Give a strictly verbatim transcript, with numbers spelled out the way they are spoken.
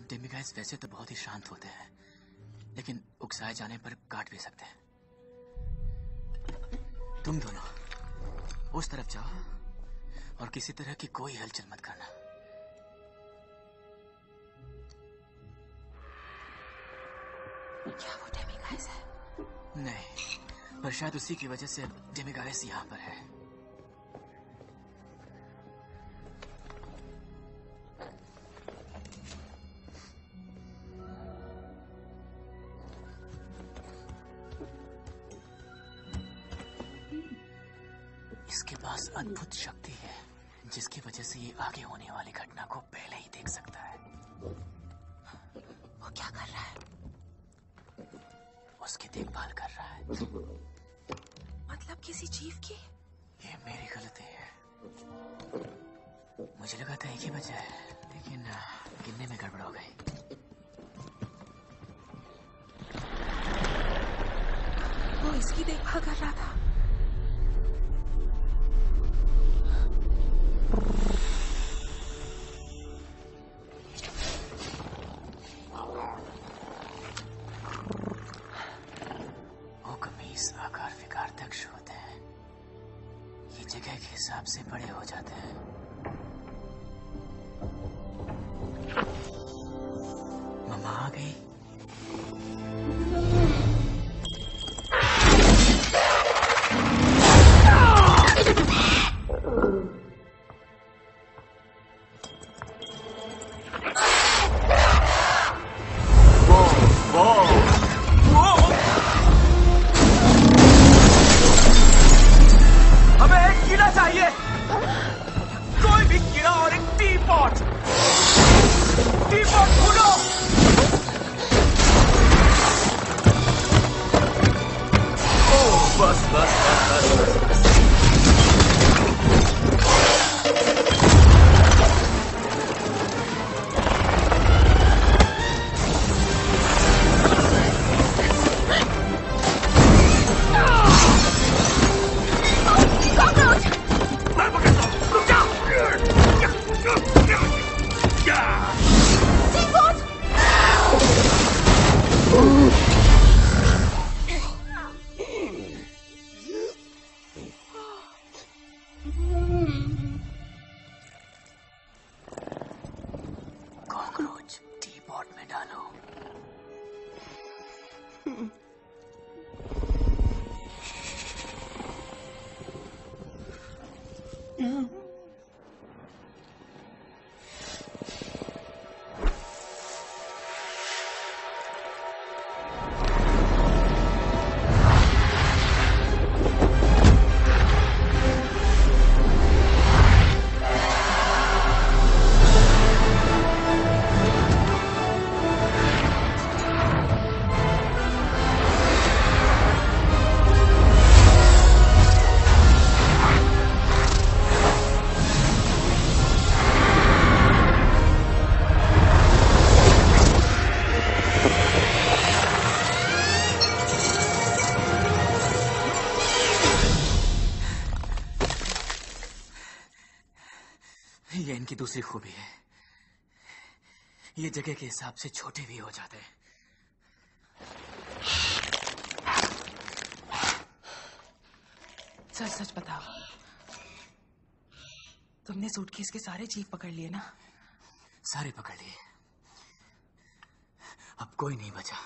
डेमिगाइज वैसे तो बहुत ही शांत होते हैं, लेकिन उकसाए जाने पर काट भी सकते हैं। तुम दोनों उस तरफ जाओ और किसी तरह की कोई हलचल मत करना। क्या वो डेमिगाइज है? नहीं, पर शायद उसी की वजह से डेमिगाइज यहाँ पर है। इसके पास अद्भुत शक्ति है, जिसकी वजह से ये आगे होने वाली घटना को पहले ही देख सकता है। वो क्या कर रहा है? उसकी देखभाल कर रहा है। मतलब किसी चीफ की? ये मेरी गलती है। मुझे लगा था एक ही बजा है, लेकिन गिनने में गड़बड़ हो गई। वो इसकी देखभाल कर रहा था। हिसाब से बड़े हो जाते हैं। मम्मा आ गई। कोई भी कीड़ा और एक टीपॉट। टीपॉट ढूंढो। ओह बस बस बस बस बस। कॉकरोच टीपॉट में डालो। ये इनकी दूसरी खूबी है, ये जगह के हिसाब से छोटे भी हो जाते हैं। सच सच बताओ, तुमने सूटकेस के सारे चीफ पकड़ लिए ना? सारे पकड़ लिए, अब कोई नहीं बचा।